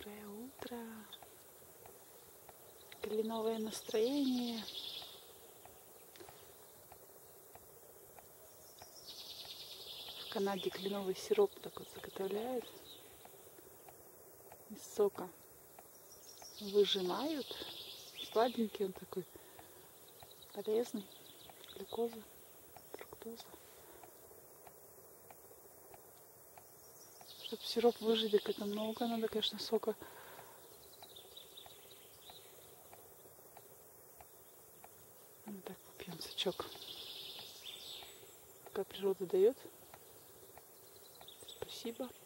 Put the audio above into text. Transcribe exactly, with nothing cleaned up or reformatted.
Доброе утро. Кленовое настроение. В Канаде кленовый сироп так вот заготовляют. Из сока выжимают. Сладенький он такой. Полезный. Глюкоза, фруктоза. Чтобы сироп выжать, так это много надо, конечно, сока. Вот так попьем сочок. Пока природа дает. Спасибо.